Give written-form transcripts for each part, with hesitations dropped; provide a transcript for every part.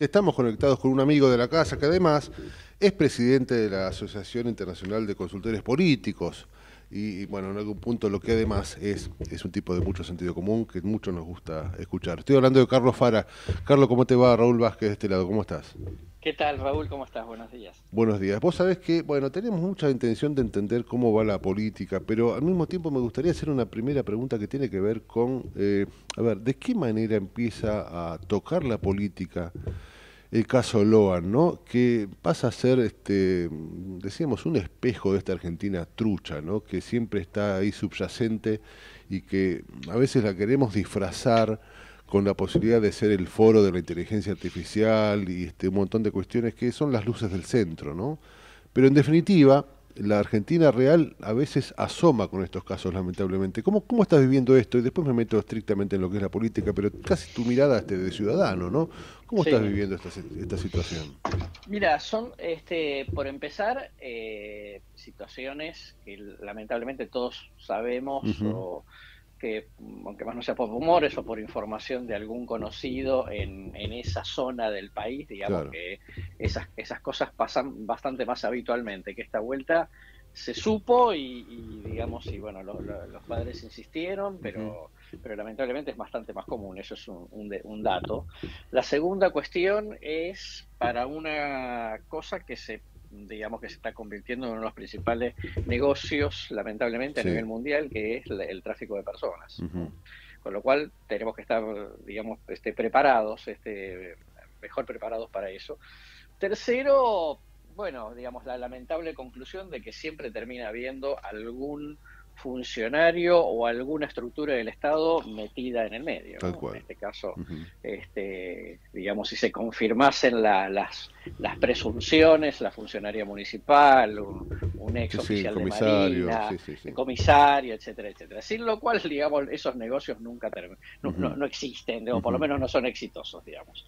Estamos conectados con un amigo de la casa que además es presidente de la Asociación Internacional de Consultores Políticos. Bueno, en algún punto lo que además es un tipo de mucho sentido común que mucho nos gusta escuchar. Estoy hablando de Carlos Fara. Carlos, ¿cómo te va? Raúl Vázquez de este lado, ¿cómo estás? ¿Qué tal, Raúl? ¿Cómo estás? Buenos días. Buenos días. Vos sabés que, bueno, tenemos mucha intención de entender cómo va la política, pero al mismo tiempo me gustaría hacer una primera pregunta que tiene que ver con, a ver, ¿de qué manera empieza a tocar la política el caso Loan, ¿no? Que pasa a ser, decíamos, un espejo de esta Argentina trucha, ¿no? Que siempre está ahí subyacente y que a veces la queremos disfrazar con la posibilidad de ser el foro de la inteligencia artificial y un montón de cuestiones que son las luces del centro, ¿no? Pero en definitiva, la Argentina real a veces asoma con estos casos, lamentablemente. ¿Cómo estás viviendo esto? Y después me meto estrictamente en lo que es la política, pero casi tu mirada de ciudadano, ¿no? ¿Cómo estás Sí, viviendo esta situación? mira, son, por empezar, situaciones que lamentablemente todos sabemos Ujú. o que, aunque más no sea por rumores o por información de algún conocido en esa zona del país, digamos Claro. que esas cosas pasan bastante más habitualmente, que esta vuelta se supo digamos, y bueno, los padres insistieron, Ujú. pero lamentablemente es bastante más común, eso es un dato. La segunda cuestión es para una cosa que digamos que se está convirtiendo en uno de los principales negocios, lamentablemente, a nivel Sí. mundial, que es el tráfico de personas, Ujú. ¿no? Con lo cual tenemos que estar, digamos, preparados, mejor preparados para eso. Tercero, bueno, digamos, la lamentable conclusión de que siempre termina habiendo algún funcionario o alguna estructura del Estado metida en el medio, Tal ¿no? En cual. este caso, Ujú. digamos, si se confirmasen las presunciones, la funcionaria municipal, un Sí, ex sí, oficial de comisario, Marina, sí, sí, sí. el comisario, etcétera, etcétera. Sin lo cual, digamos, esos negocios nunca Ujú. no existen, o por lo Ujú. menos no son exitosos, digamos.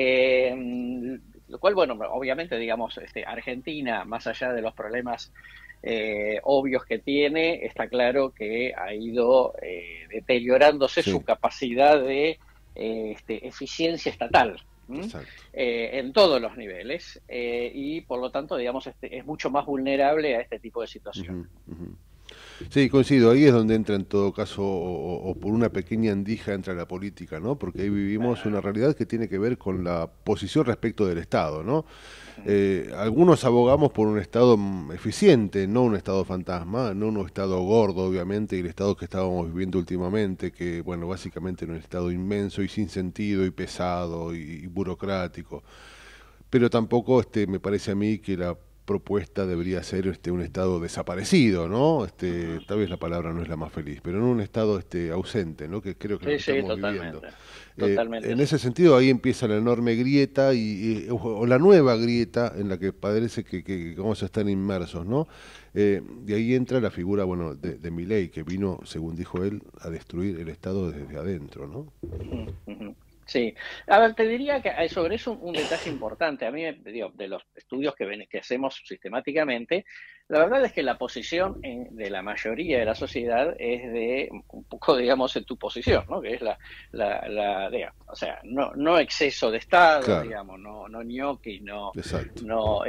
Lo cual, bueno, obviamente, digamos, Argentina, más allá de los problemas obvios que tiene, está claro que ha ido deteriorándose su Sí, capacidad de eficiencia estatal. ¿M? exacto. En todos los niveles y por lo tanto, digamos, es mucho más vulnerable a este tipo de Ujú. situaciones. Ujú. Sí, coincido, ahí es donde entra en todo caso, o por una pequeña endija entra la política, ¿no? Porque ahí vivimos una Claro. realidad que tiene que ver con la posición respecto del Estado, ¿no? Ujú. Algunos abogamos por un Estado eficiente, no un Estado fantasma, no un Estado gordo, obviamente, y el Estado que estábamos viviendo últimamente, que, bueno, básicamente era un Estado inmenso y sin sentido y pesado y burocrático. Pero tampoco me parece a mí que la propuesta debería ser un estado desaparecido, ¿no? Ujú. Tal vez la palabra no es la más feliz, pero en un estado ausente, ¿no? Que creo que es lo Sí, que sí, estamos viviendo. totalmente. Totalmente En así. ese sentido, ahí empieza la enorme grieta o la nueva grieta en la que parece que vamos a estar inmersos, ¿no? De ahí entra la figura, bueno, de Milei, que vino, según dijo él, a destruir el Estado desde adentro, ¿no? Ujú, ujú. Sí, a ver, te diría que sobre eso un detalle importante. A mí, digo, de los estudios que hacemos sistemáticamente, la verdad es que la posición de la mayoría de la sociedad es de un poco, digamos, en tu posición, ¿no? Que es digamos, o sea, no exceso de Estado, Claro, digamos, no ñoqui, exacto.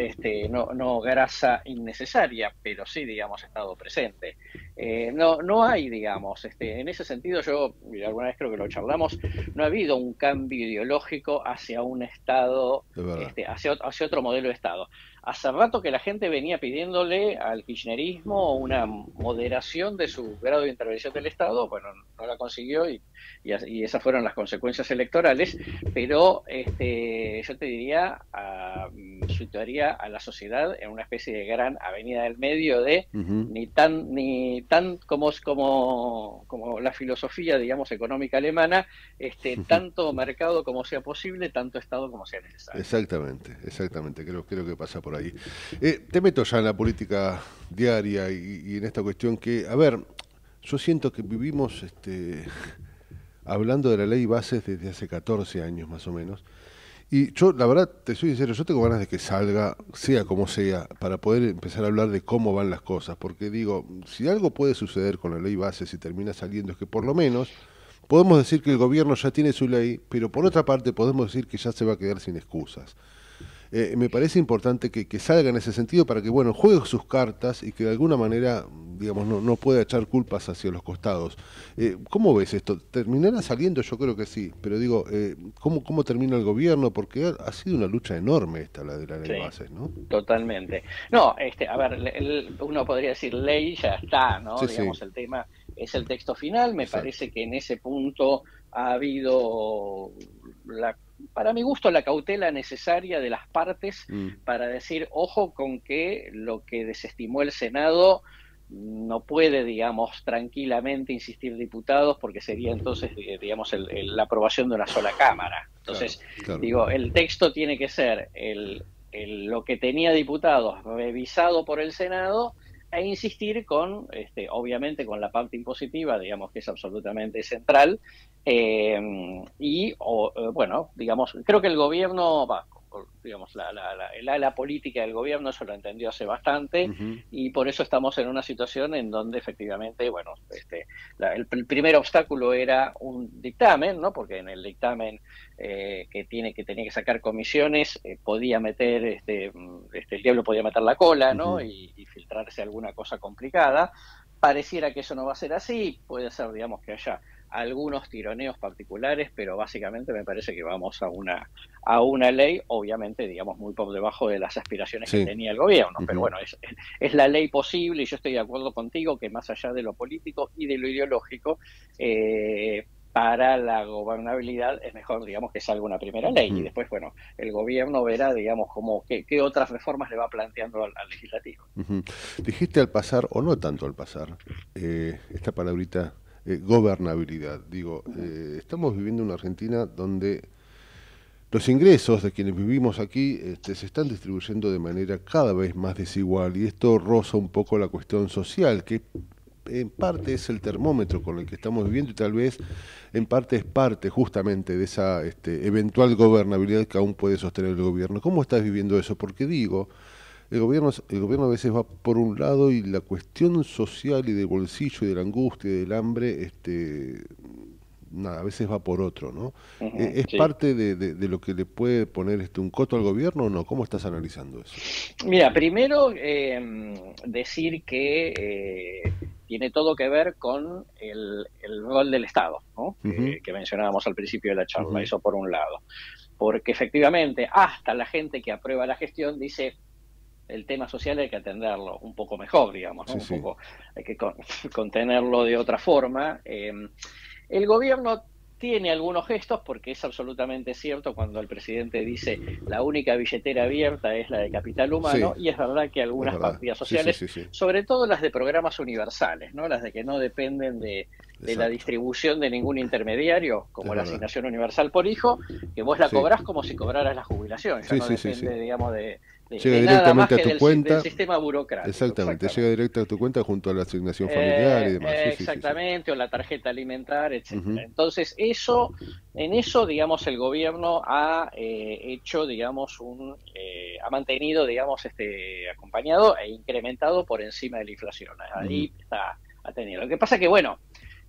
no grasa innecesaria, pero sí, digamos, Estado presente. No hay, digamos, en ese sentido yo, y alguna vez creo que lo charlamos, no ha habido un cambio ideológico hacia un Estado, Es verdad. hacia otro modelo de Estado. Hace rato que la gente venía pidiéndole al kirchnerismo una moderación de su grado de intervención del Estado, bueno, no la consiguió y esas fueron las consecuencias electorales, pero yo te diría, situaría a la sociedad en una especie de gran avenida del medio de Ujú. ni tan como la filosofía, digamos, económica alemana, tanto mercado como sea posible, tanto Estado como sea necesario. Exactamente, exactamente, creo que pasa por ahí. Te meto ya en la política diaria y en esta cuestión que, a ver, yo siento que vivimos hablando de la ley bases desde hace 14 años más o menos. Y yo, la verdad, te soy sincero, yo tengo ganas de que salga, sea como sea, para poder empezar a hablar de cómo van las cosas. Porque digo, si algo puede suceder con la ley bases y termina saliendo, es que por lo menos podemos decir que el gobierno ya tiene su ley, pero por otra parte podemos decir que ya se va a quedar sin excusas. Me parece importante que salga en ese sentido para que, bueno, juegue sus cartas y que de alguna manera, digamos, no pueda echar culpas hacia los costados. ¿Cómo ves esto? ¿Terminará saliendo? Yo creo que sí, pero digo, ¿cómo termina el gobierno? Porque ha sido una lucha enorme esta, la de la ley de Sí, bases, ¿no? totalmente. No, a ver, uno podría decir ley, ya está, ¿no? Sí, sí, Digamos, el tema es el texto final. Me exacto. parece que en ese punto ha habido, para mi gusto, la cautela necesaria de las partes Mm, para decir, ojo con que lo que desestimó el Senado no puede, digamos, tranquilamente insistir diputados porque sería entonces, digamos, la aprobación de una sola Cámara. claro, Entonces, claro. digo, el texto tiene que ser lo que tenía diputados revisado por el Senado e insistir con, obviamente, con la parte impositiva, digamos que es absolutamente central, bueno, digamos, creo que el gobierno, digamos, el ala política del gobierno eso lo entendió hace bastante Ujú, y por eso estamos en una situación en donde efectivamente, bueno, el primer obstáculo era un dictamen, ¿no? Porque en el dictamen que tenía que sacar comisiones podía meter, el diablo podía meter la cola, ¿no? ujú. Y filtrarse alguna cosa complicada. Pareciera que eso no va a ser así, puede ser, digamos, que haya algunos tironeos particulares, pero básicamente me parece que vamos a una ley, obviamente, digamos, muy por debajo de las aspiraciones que Sí. tenía el gobierno, pero Ujú. bueno, es la ley posible y yo estoy de acuerdo contigo que más allá de lo político y de lo ideológico, para la gobernabilidad es mejor, digamos, que salga una primera ley y Ujú, después, bueno, el gobierno verá, digamos, qué otras reformas le va planteando al legislativo. ujú. Dijiste al pasar, o no tanto al pasar, esta palabrita, gobernabilidad. Digo, estamos viviendo una Argentina donde los ingresos de quienes vivimos aquí se están distribuyendo de manera cada vez más desigual y esto roza un poco la cuestión social, que en parte es el termómetro con el que estamos viviendo y tal vez en parte es parte justamente de esa eventual gobernabilidad que aún puede sostener el gobierno. ¿Cómo estás viviendo eso? Porque digo, el gobierno a veces va por un lado y la cuestión social y del bolsillo y de la angustia y del hambre, nada, a veces va por otro, ¿no? Ujú, ¿Es sí. parte de lo que le puede poner un coto al gobierno o no? ¿Cómo estás analizando eso? Mira, primero decir que tiene todo que ver con el rol del Estado, ¿no? Ujú, Que mencionábamos al principio de la charla, ujú, eso por un lado. Porque efectivamente, hasta la gente que aprueba la gestión dice el tema social hay que atenderlo un poco mejor, digamos, ¿no? sí, Un sí, poco hay que contenerlo de otra forma. El gobierno tiene algunos gestos porque es absolutamente cierto cuando el presidente dice la única billetera abierta es la de capital sí, humano y es verdad que es algunas verdad. partidas Sí, sí, sociales, sí, sí, sobre todo las de programas universales, ¿no? Las de que no dependen de la exacto, distribución de ningún intermediario, es como la verdad. asignación universal por hijo, que vos la Sí, cobrás como si cobraras la jubilación, ya sí, no sí, sí, sí. depende, digamos, Llega de nada más directamente a que tu del cuenta, sistema burocrático, exactamente, llega exactamente. directo a tu cuenta junto a la asignación familiar y demás. Sí, sí, sí, sí. Exactamente, o la tarjeta alimentar, etcétera. Ujú, Entonces, en eso, digamos, el gobierno ha hecho, digamos, ha mantenido, digamos, acompañado e incrementado por encima de la inflación. ujú, Ahí ha tenido. Lo que pasa que, bueno,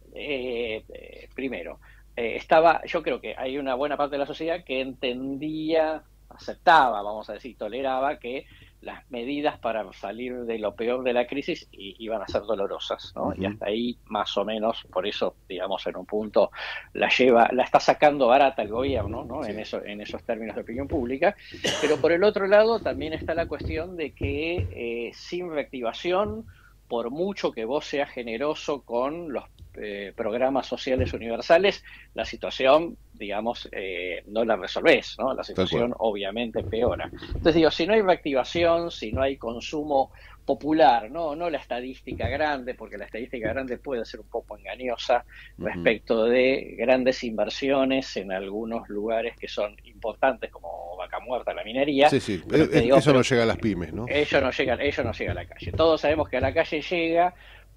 primero, yo creo que hay una buena parte de la sociedad que entendía, aceptaba, vamos a decir, toleraba que las medidas para salir de lo peor de la crisis iban a ser dolorosas, ¿no? Y ujú, hasta ahí, más o menos, por eso, digamos, en un punto la está sacando barata el gobierno, ¿no? sí. En esos términos de opinión pública. Pero por el otro lado, también está la cuestión de que sin reactivación, por mucho que vos seas generoso con los programas sociales universales, la situación, digamos, no la resolvés, ¿no? La Tal cual. situación obviamente empeora. Entonces digo, si no hay reactivación, si no hay consumo popular, no la estadística grande, porque la estadística grande puede ser un poco engañosa Ujú. respecto de grandes inversiones en algunos lugares que son importantes, como Vaca Muerta, la minería, Sí, sí, pero te digo, eso no llega a las pymes, ¿no? ello no llega a la calle. Todos sabemos que a la calle llega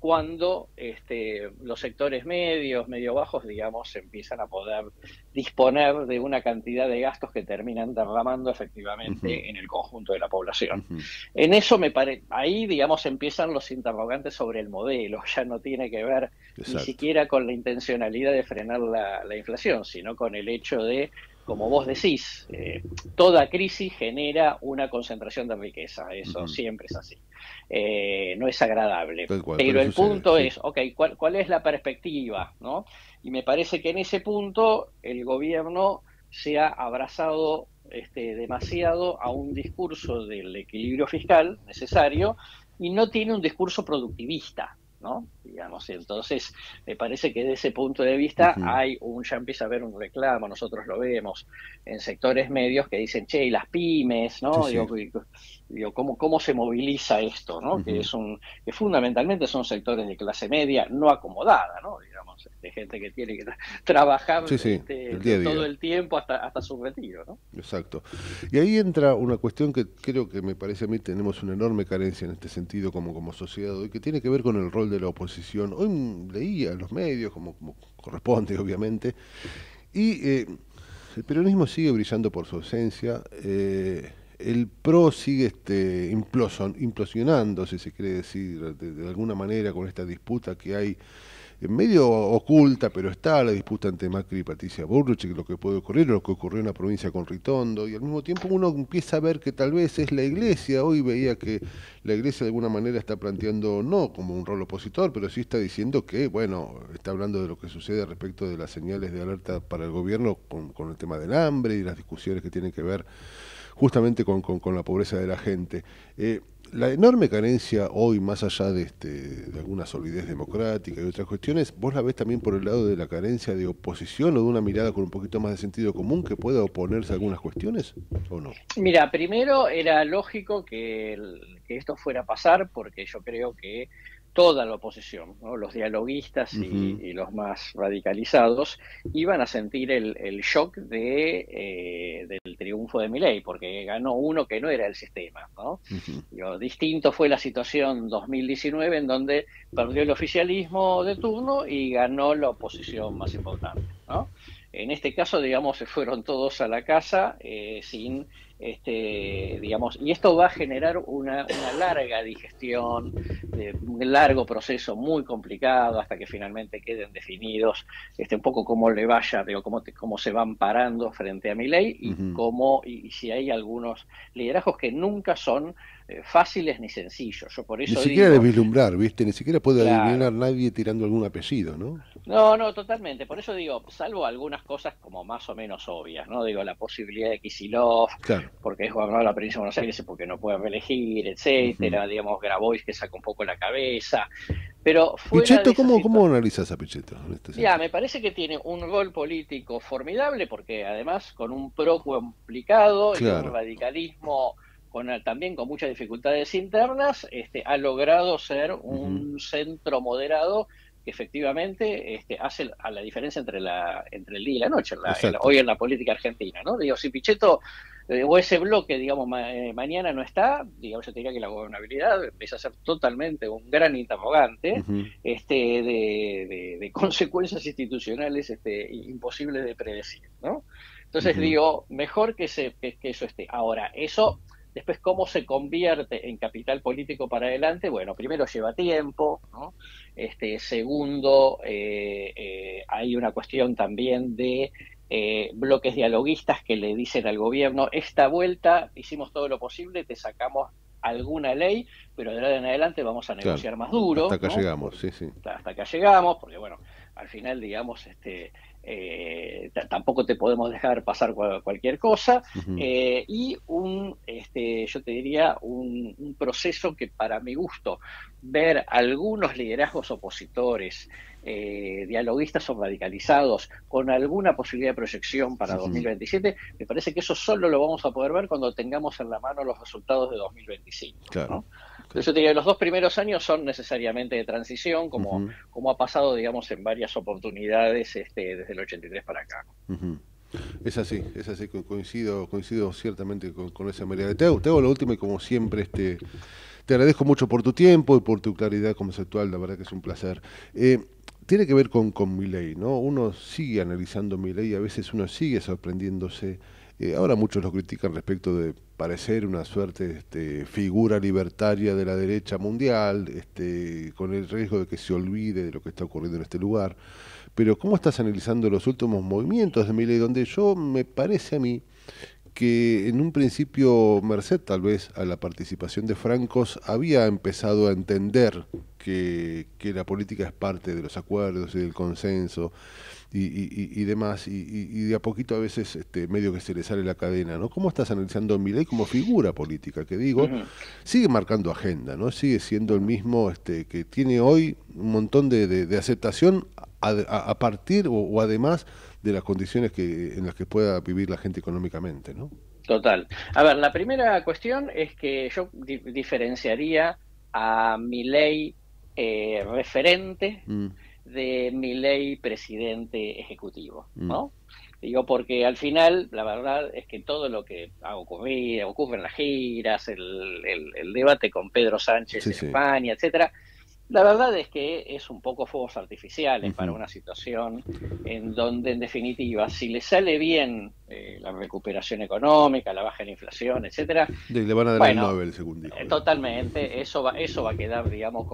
cuando los sectores medios, medio bajos, digamos, empiezan a poder disponer de una cantidad de gastos que terminan derramando Ujú, efectivamente en el conjunto de la población. ujú. En eso ahí, digamos, empiezan los interrogantes sobre el modelo. Ya no tiene que ver ni Exacto. siquiera con la intencionalidad de frenar la inflación, sino con el hecho de, como vos decís, toda crisis genera una concentración de riqueza. Eso Ujú. siempre es así. No es agradable. Tal cual, Pero pero el sucede, punto sí. es, ok, ¿cuál es la perspectiva? ¿No? Y me parece que en ese punto el gobierno se ha abrazado demasiado a un discurso del equilibrio fiscal necesario y no tiene un discurso productivista, ¿no? Digamos, entonces me parece que desde ese punto de vista Ujú, ya empieza a haber un reclamo, nosotros lo vemos en sectores medios que dicen, che, y las pymes, sí, ¿no? sí. Digo ¿cómo se moviliza esto, ¿no? Ujú. Que fundamentalmente son sectores de clase media no acomodada, ¿no? Digamos, gente que tiene que trabajar Sí, sí, el día a todo día. el tiempo hasta su retiro, ¿no? Exacto. Y ahí entra una cuestión que creo que me parece a mí tenemos una enorme carencia en este sentido como sociedad hoy, que tiene que ver con el rol de la oposición. Hoy leía en los medios, como corresponde obviamente, y el peronismo sigue brillando por su ausencia, el PRO sigue implosionando, si se quiere decir, de alguna manera con esta disputa que hay medio oculta, pero está la disputa entre Macri y Patricia Bullrich, que lo que puede ocurrir, lo que ocurrió en la provincia con Ritondo, y al mismo tiempo uno empieza a ver que tal vez es la iglesia. Hoy veía que la iglesia de alguna manera está planteando, no como un rol opositor, pero sí está diciendo que, bueno, está hablando de lo que sucede respecto de las señales de alerta para el gobierno con el tema del hambre y las discusiones que tienen que ver justamente con la pobreza de la gente. La enorme carencia hoy, más allá de alguna solidez democrática y otras cuestiones, vos la ves también por el lado de la carencia de oposición o de una mirada con un poquito más de sentido común que pueda oponerse a algunas cuestiones, ¿o no? Mira, primero era lógico que esto fuera a pasar porque yo creo que toda la oposición, ¿no? Los dialoguistas Ujú, y los más radicalizados iban a sentir el shock del triunfo de Milei, porque ganó uno que no era el sistema, ¿no? ujú, Digo, distinto fue la situación 2019 en donde perdió el oficialismo de turno y ganó la oposición más importante, ¿no? En este caso, digamos, se fueron todos a la casa sin digamos, y esto va a generar una larga digestión, un largo proceso muy complicado hasta que finalmente queden definidos un poco cómo le vaya, digo, cómo se van parando frente a mi ley ujú. y si hay algunos liderazgos que nunca son fáciles ni sencillos. Yo por Ni eso siquiera de digo, vislumbrar, ¿viste? Ni siquiera puede adivinar claro, nadie tirando algún apellido, ¿no? no, totalmente. Por eso digo, salvo algunas cosas como más o menos obvias, ¿no? Digo, la posibilidad de Kicillof, Claro. porque es gobernador de la provincia de Buenos Aires, porque no puede reelegir, Ujú. etcétera. Digamos, Grabois que saca un poco la cabeza. Pero fuera de Pichetto, esa ¿cómo situación, analizas a Pichetto en este ya, sentido? me parece que tiene un rol político formidable, porque además con un PRO complicado y un Claro. radicalismo también con muchas dificultades internas, ha logrado ser Ujú, un centro moderado que efectivamente hace a la diferencia entre el día y la noche exacto. hoy en la política argentina, ¿no? Digo, si Pichetto o ese bloque, digamos, mañana no está, digamos, yo te diría que la gobernabilidad empieza a ser totalmente un gran interrogante Ujú, de consecuencias institucionales imposibles de predecir, ¿no? Entonces ujú. digo, mejor que eso esté. Ahora, eso después, ¿cómo se convierte en capital político para adelante? Bueno, primero lleva tiempo, ¿no? Segundo, hay una cuestión también de bloques dialoguistas que le dicen al gobierno, esta vuelta hicimos todo lo posible, te sacamos alguna ley, pero de ahora en adelante vamos a Claro. negociar más Hasta duro, acá ¿no? llegamos, sí, sí. Hasta acá llegamos, porque bueno, al final, digamos, tampoco te podemos dejar pasar cualquier cosa, Ujú. y yo te diría, un proceso que para mi gusto, ver algunos liderazgos opositores, dialoguistas o radicalizados, con alguna posibilidad de proyección para Ujú. 2027, me parece que eso solo lo vamos a poder ver cuando tengamos en la mano los resultados de 2025, Claro, ¿no? Entonces claro. yo te diría que los dos primeros años son necesariamente de transición, Ujú, como ha pasado, digamos, en varias oportunidades desde el 83 para acá. ujú. Es así, coincido ciertamente con esa mirada. Te hago la última y como siempre, Te agradezco mucho por tu tiempo y por tu claridad conceptual, la verdad que es un placer. Tiene que ver con Milei, ¿no? Uno sigue analizando Milei y a veces uno sigue sorprendiéndose. Ahora muchos lo critican respecto de parecer una suerte figura libertaria de la derecha mundial, con el riesgo de que se olvide de lo que está ocurriendo en este lugar. Pero ¿cómo estás analizando los últimos movimientos de Milei, donde yo me parece a mí que en un principio, merced tal vez a la participación de francos, había empezado a entender que la política es parte de los acuerdos y del consenso y demás, y de a poquito a veces medio que se le sale la cadena, ¿no? ¿Cómo estás analizando a Milei como figura política? Que digo, Ujú. sigue marcando agenda, ¿no? Sigue siendo el mismo que tiene hoy un montón de aceptación a partir o además de las condiciones en las que pueda vivir la gente económicamente, ¿no? Total. A ver, la primera cuestión es que yo diferenciaría a Milei referente Mm, de Milei presidente ejecutivo, mm, ¿no? Digo, porque al final la verdad es que todo lo que ocurre en las giras, el debate con Pedro Sánchez sí, en sí. España, etcétera, la verdad es que es un poco fuegos artificiales para Ujú. una situación en donde, en definitiva, si le sale bien la recuperación económica, la baja de la inflación, etcétera, Le van a dar el bueno, Nobel, según dijo, ¿no? totalmente, eso va a quedar, digamos,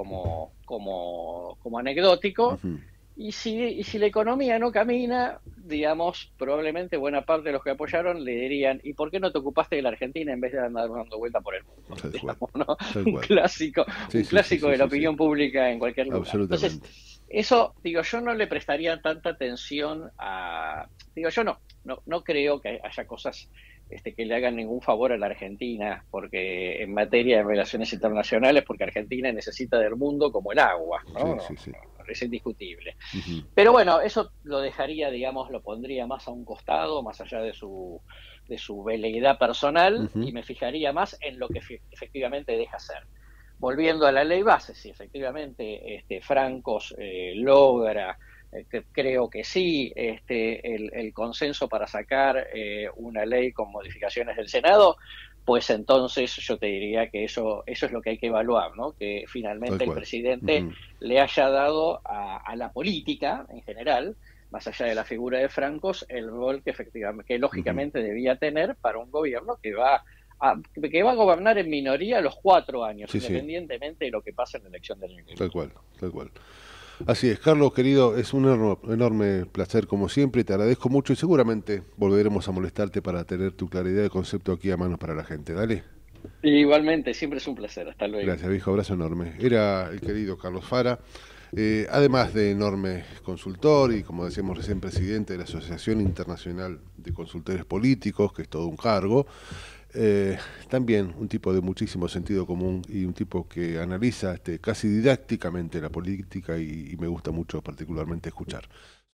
como anecdótico. Ujú. Y si la economía no camina, digamos, probablemente buena parte de los que apoyaron le dirían, ¿y por qué no te ocupaste de la Argentina en vez de andar dando vuelta por el mundo? Tal cual, Digamos, ¿no? tal Un cual. clásico, Sí, un sí, sí, clásico sí, de la sí, sí. opinión pública en cualquier lugar. Entonces, Absolutamente. eso, digo, yo no le prestaría tanta atención a, digo, yo no creo que haya cosas que le hagan ningún favor a la Argentina, porque en materia de relaciones internacionales, porque Argentina necesita del mundo como el agua, ¿no? Sí, sí, sí. Es indiscutible. Ujú, Pero bueno, eso lo dejaría, digamos, lo pondría más a un costado, más allá de su veleidad personal, ujú, y me fijaría más en lo que efectivamente deja hacer. Volviendo a la ley base, si efectivamente Francos logra, creo que sí, el consenso para sacar una ley con modificaciones del Senado, pues entonces yo te diría que eso es lo que hay que evaluar, ¿no? Que tal finalmente el cual. presidente Ujú, le haya dado a la política en general, más allá de la figura de Francos, el rol que efectivamente, que ujú. lógicamente debía tener para un gobierno que va a gobernar en minoría los 4 años, Sí, sí, independientemente de lo que pase en la elección del año que tal viene. cual, tal cual. Así es, Carlos, querido, es un enorme placer como siempre, te agradezco mucho y seguramente volveremos a molestarte para tener tu claridad de concepto aquí a mano para la gente. Dale, Y igualmente, siempre es un placer. Hasta luego. gracias, viejo, abrazo enorme. Era el querido Carlos Fara, además de enorme consultor y, como decíamos recién, presidente de la Asociación Internacional de Consultores Políticos, que es todo un cargo. Eh, También un tipo de muchísimo sentido común y un tipo que analiza casi didácticamente la política y me gusta mucho particularmente escuchar.